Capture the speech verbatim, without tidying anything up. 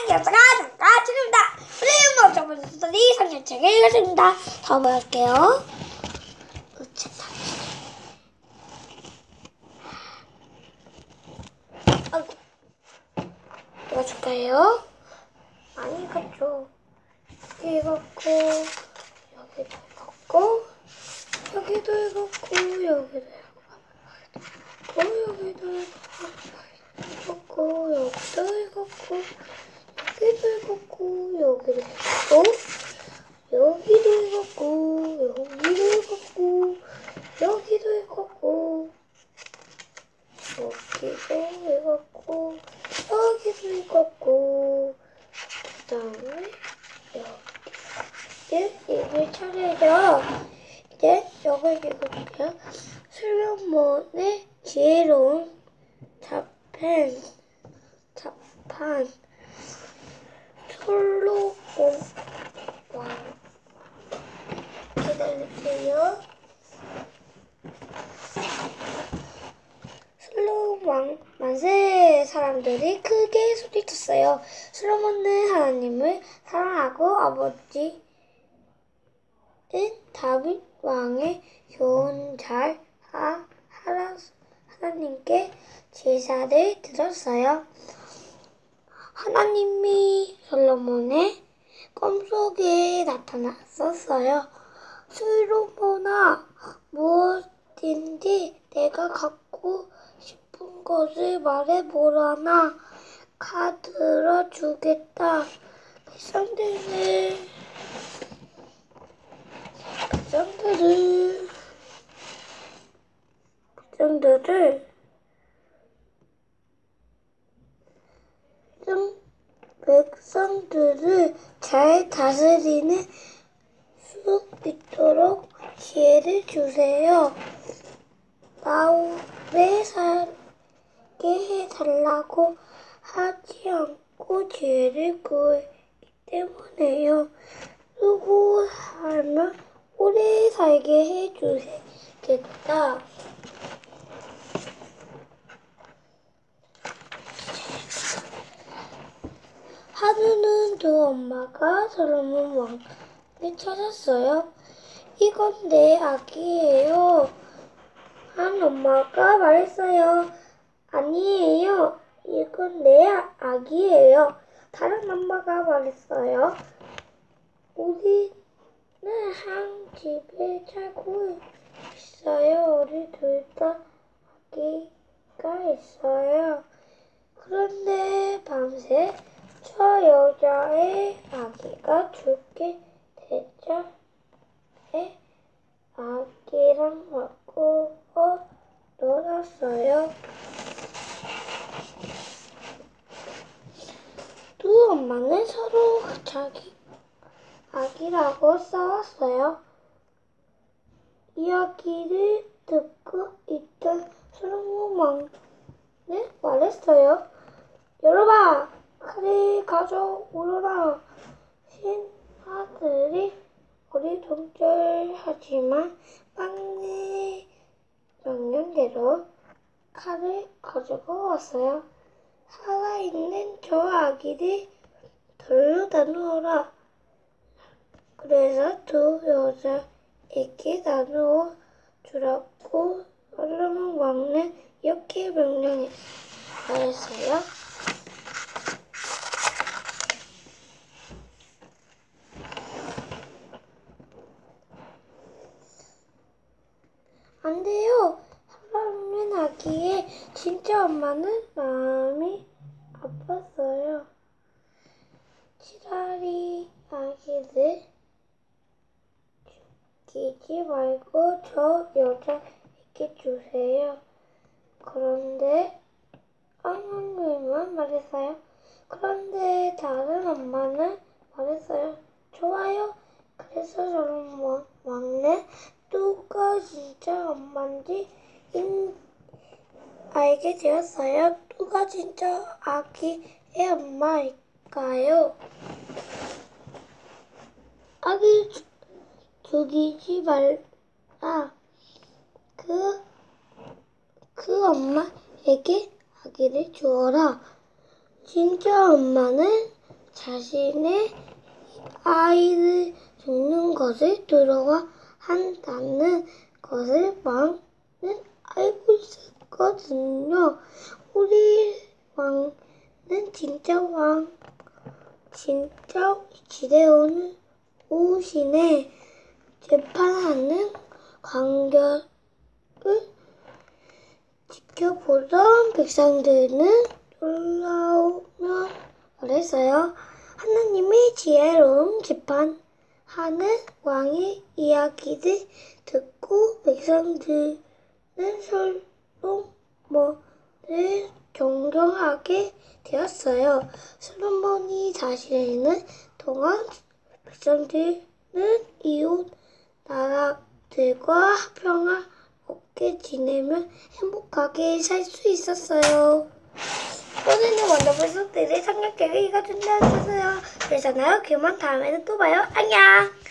여자가 잠깐 지금다. 우리 먼저 보더니 상년책을 읽어줍니다. 다음 할게요. 으차, 아이고, 읽어줄까요? 많이 읽었죠. 여기 읽었고, 여기도 읽었고, 여기도 읽었고, 여기도 읽었고, 여기도 읽었고, 여기도 읽었고, 여기도 읽었고, 여기도 읽었고, 여기도 읽었고, 여기도 읽었고, 여기도 읽었고, 여기도 읽었고, 여기도 읽었고, 그 다음에 여기 읽을 차례죠. 이제 여기 읽을게요. 슬로몬의 지혜로운 자판, 자판, 솔로몬 왕. 기다릴게요. 솔로몬 왕 만세. 사람들이 크게 소리쳤어요. 솔로몬은 하나님을 사랑하고 아버지인 다윗 왕의 교훈 잘 하, 하라, 하나님께 제사를 드렸어요. 하나님이 솔로몬의 꿈속에 나타났었어요. 솔로몬아, 무엇인지 내가 갖고 싶은 것을 말해보라나. 가 들어주겠다. 백성들을 백성들을 백성들을 백성들을 잘 다스리는 수 있도록 지혜를 주세요. 나 오래 살게 해달라고 하지 않고 지혜를 구했기 때문에요. 누구 살면 오래 살게 해주겠다. 하루는 두 엄마가 솔로몬 왕을 찾았어요. 이건 내 아기예요. 한 엄마가 말했어요. 아니에요. 이건 내 아기예요. 다른 엄마가 말했어요. 우리는 한 집에 살고 있어요. 우리 둘 다 아기가 있어요. 그런데 밤새 저 여자의 아기가 죽게 되자 아기랑 바꾸어 놀았어요. 두 엄마는 서로 자기 아기라고 싸웠어요. 이야기를 듣고 있던 솔로몬 왕은 말했어요. 여러봐, 칼을 가져오너라. 신하들이 어리둥절하지만 왕의 명령대로 칼을 가지고 왔어요. 살아있는 저 아기를 돌로 나누어라. 그래서 두 여자에게 나누어 주라고 솔로몬 왕은 이렇게 명령했어요. 안 돼요. 살아있는 아기의 진짜 엄마는 마음이 아팠어요. 차라리 아기를 죽이지 말고 저 여자에게 주세요. 그런데 하나님은 말했어요. 그런데 다른 엄마는 말했어요. 좋아요. 그래서 솔로몬 왕은 누가 진짜 엄마인지 알게 되었어요. 누가 진짜 아기의 엄마일까요? 아기 죽이지 말라. 그, 그 엄마에게 아기를 주어라. 진짜 엄마는 자신의 아이를 죽는 것을 두려워 한다는 것을 왕은 알고 있었거든요. 우리 왕은 진짜 왕, 진짜 지대원을 오시네. 재판하는 관객을 지켜보던 백성들은 놀라우며 그랬어요. 하나님의 지혜로운 재판하는 왕의 이야기를 듣고 백성들은 솔로몬을 존경하게 되었어요. 솔로몬이 자신은 동안 백성들은 이웃 나라들과 평화롭게 지내며 행복하게 살 수 있었어요. 오늘은 원더풀 속들의 성경책을 읽어준다 했어요. 그러잖아요. 그만 다음에는 또 봐요. 안녕.